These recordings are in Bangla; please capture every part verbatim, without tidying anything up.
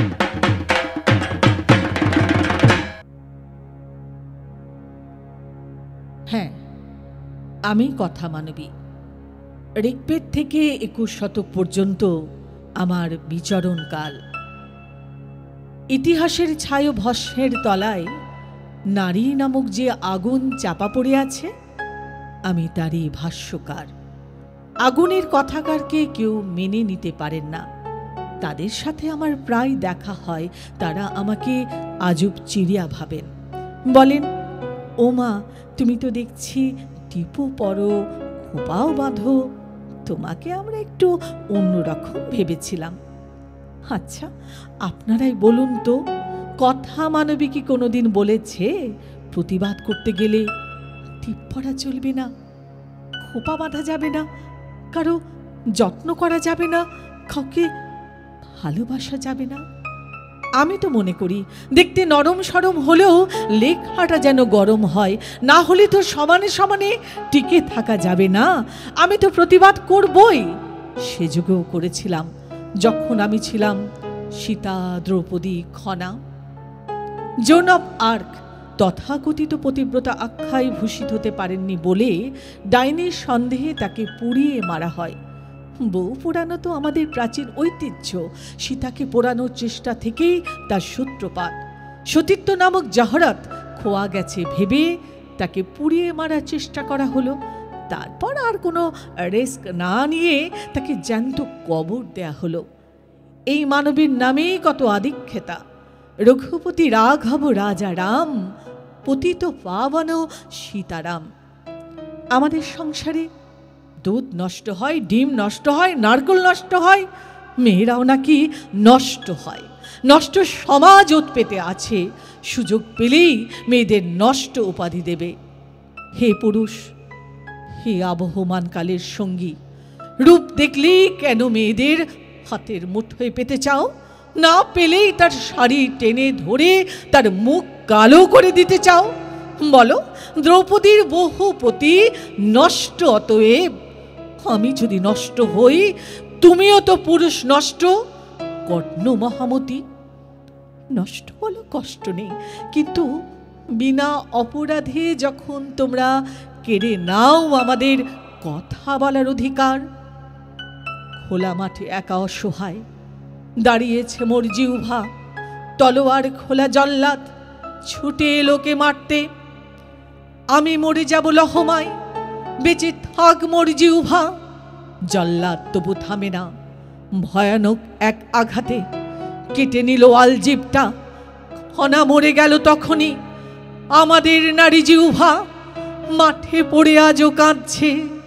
হ্যাঁ, আমি কথা মানবী। ঋগ্বেদ থেকে একুশ শতক পর্যন্ত আমার বিচরণকাল। ইতিহাসের ছায় ভস্মের তলায় নারী নামক যে আগুন চাপা পড়ে আছে, আমি তারই ভাষ্যকার। আগুনের কথাকারকে কেউ মেনে নিতে পারেন না। তাদের সাথে আমার প্রায় দেখা হয়। তারা আমাকে আজব চিড়িয়া ভাবেন, বলেন, ও মা, তুমি তো দেখছি টিপু পরো, খোপাও বাঁধো, তোমাকে আমরা একটু অন্যরকম ভেবেছিলাম। আচ্ছা, আপনারাই বলুন তো, কথা মানবী কি কোনোদিন বলেছে প্রতিবাদ করতে গেলে টিপ পরা চলবে না, খোপা বাঁধা যাবে না, কারো যত্ন করা যাবে না, কাউকে ভালোবাসা যাবে না? আমি তো মনে করি দেখতে নরম সরম হলেও লেখাটা যেন গরম হয়, না হলে তো সমানে সমানে টিকে থাকা যাবে না। আমি তো প্রতিবাদ করবই। সে যুগেও করেছিলাম যখন আমি ছিলাম Sita, Draupadi, Khana. Joan of Arc তথাকথিত পতিব্রতা আখ্যায় ভূষিত হতে পারেননি বলে ডাইনির সন্দেহে তাকে পুড়িয়ে মারা হয়। বউ পোড়ানো তো আমাদের প্রাচীন ঐতিহ্য। সীতাকে পোড়ানোর চেষ্টা থেকেই তার সূত্রপাত। সতীত্ব নামক জহরত খোয়া গেছে ভেবে তাকে পুড়িয়ে মারার চেষ্টা করা হলো। তারপর আর কোনো রিস্ক না নিয়ে তাকে জ্যান্ত কবর দেয়া হলো। এই মানবীর নামেই কত আদিক্ষেতা। রঘুপতি রাঘব রাজা রাম, পতিত পাবন সীতারাম। আমাদের সংসারে দুধ নষ্ট হয়, ডিম নষ্ট হয়, নারকেল নষ্ট হয়, মেয়েরাও নাকি নষ্ট হয়। নষ্ট সমাজ উৎপেতে আছে। সুযোগ পেলেই মেয়েদের নষ্ট উপাধি দেবে। হে পুরুষ, হে আবহমান কালের সঙ্গী, রূপ দেখলেই কেন মেয়েদের হাতের মুঠোয় পেতে চাও? না পেলেই তার শাড়ি টেনে ধরে তার মুখ কালো করে দিতে চাও? বলো, দ্রৌপদীর বহুপতি নষ্ট, অতএব আমি যদি নষ্ট হই, তুমিও তো পুরুষ নষ্ট। কর্ণ মহামতি, নষ্ট বলো, কষ্ট নেই, কিন্তু বিনা অপরাধে যখন তোমরা কেড়ে নাও আমাদের কথা বলার অধিকার। খোলা মাঠে একা অসহায় দাঁড়িয়েছে মোর জিহ্বা, তলোয়ার খোলা জল্লাদ ছুটে লোকে মারতে। আমি মরে যাব লহমায়, বেঁচে থাক মোর জিহ্বা। জল্লাদ তবু থামে না, ভয়ানক এক আঘাতে কেটে নিল আলজিবটা। খনা মরে গেল তখনই, আমাদের নারী জিহ্বা মাঠে পড়ে আজও কাঁদছে।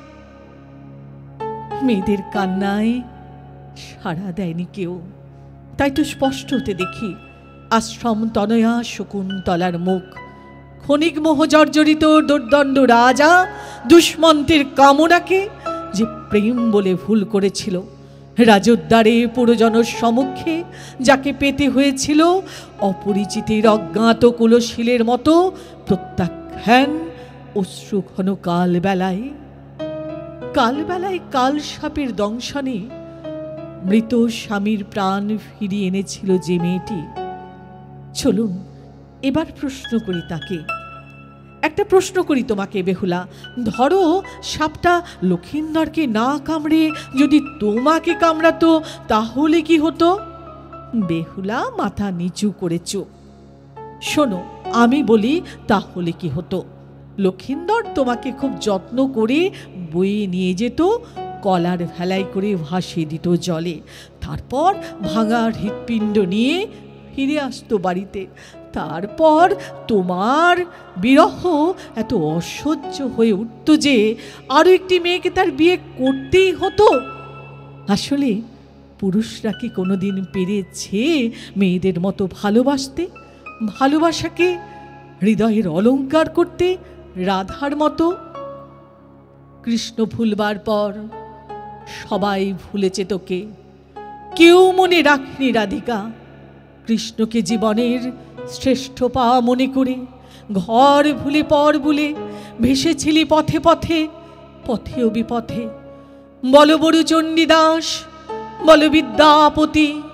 মেয়েদের কান্নায় সাড়া দেয়নি কেউ, তাই তো স্পষ্ট হতে দেখি আশ্রম তনয়া শকুন্তলার মুখ। ক্ষণিক মোহ জর্জরিত দুর্দণ্ড রাজা দুষ্মন্তের কামনাকে যে প্রেম বলে ভুল করেছিল, রাজোদ্দারে পুরোজনের সম্মুখে যাকে পেতে হয়েছিল অপরিচিতের অজ্ঞাত কুলশীলের মতো প্রত্যাখ্যান অশ্রুঘন কালবেলায়। কালবেলায় কাল সাপের দংশনে মৃত স্বামীর প্রাণ ফিরিয়ে এনেছিল যে মেয়েটি। চলুন এবার প্রশ্ন করি তাকে, একটা প্রশ্ন করি তোমাকে বেহুলা। ধরো সাপটা লক্ষিন্দরকে না কামড়ে যদি তোমাকে কামড়াতো, তাহলে কি হতো? বেহুলা মাথা নিচু করে চুপ। শোনো, আমি বলি তাহলে কি হতো। লক্ষিন্দর তোমাকে খুব যত্ন করে বয়ে নিয়ে যেত, কলার ভেলায় করে ভাসিয়ে দিত জলে, তারপর ভাঙা হৃৎপিণ্ড নিয়ে ফিরে আসতো বাড়িতে। তারপর তোমার বিরহ এত অসহ্য হয়ে উঠত যে আরো একটি মেয়েকে তার বিয়ে করতেই হতো। আসলে পুরুষরা কি কোনোদিন পেরেছে মেয়েদের মতো ভালোবাসতে, ভালোবাসাকে হৃদয়ের অলঙ্কার করতে রাধার মতো? কৃষ্ণ ভুলবার পর সবাই ভুলেছে তোকে, কেউ মনে রাখনি রাধিকা। কৃষ্ণকে জীবনের শ্রেষ্ঠ পাওয়া মনে করে ঘর ভুলে পর ভুলে ভেসেছিলি পথে পথে, পথেও বিপথে। বল বড়ু চণ্ডীদাস, বল বিদ্যাপতি,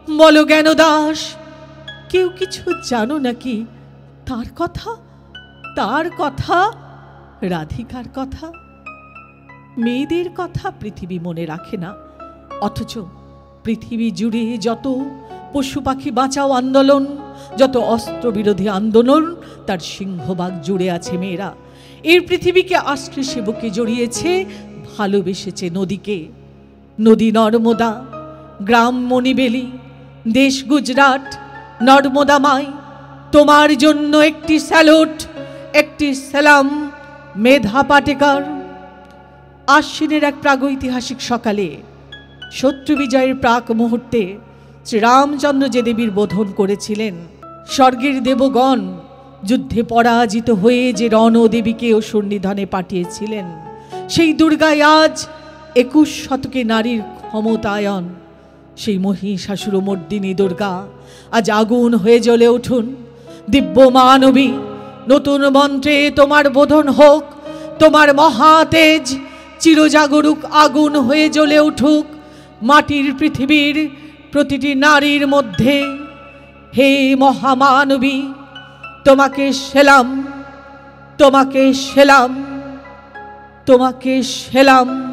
বলো জ্ঞানদাস, কেউ কিছু জানো নাকি তার কথা? তার কথা, রাধিকার কথা। মেয়েদের কথা পৃথিবী মনে রাখে না, অথচ পৃথিবী জুড়ে যত পশু পাখি বাঁচাও আন্দোলন, যত অস্ত্রবিরোধী আন্দোলন, তার সিংহভাগ জুড়ে আছে মেয়েরা। এর পৃথিবীকে আশ্রে সেবকে জড়িয়েছে, ভালোবেসেছে নদীকে। নদী নর্মদা, গ্রাম মণিবেলি, দেশ গুজরাট, নর্মদা মাই, তোমার জন্য একটি স্যালুট, একটি সালাম মেধা পাটেকর। আশ্বিনের এক প্রাগৈতিহাসিক সকালে, শত্রু বিজয়ের প্রাক মুহূর্তে শ্রীরামচন্দ্র যে দেবীর বোধন করেছিলেন, স্বর্গের দেবগণ যুদ্ধে পরাজিত হয়ে যে রণদেবীকে অসুর নিধনে পাঠিয়েছিলেন, সেই দুর্গাই আজ একুশ শতকে নারীর ক্ষমতায়ন। সেই মহিষাসুরমর্দিনী দুর্গা আজ আগুন হয়ে জ্বলে উঠুন। দিব্য মানবী, নতুন মন্ত্রে তোমার বোধন হোক, তোমার মহাতেজ চিরজাগরুক আগুন হয়ে জ্বলে উঠুক মাটির পৃথিবীর প্রতিটি নারীর মধ্যে। হে মহামানবী, তোমাকে সেলাম, তোমাকে সেলাম, তোমাকে সেলাম।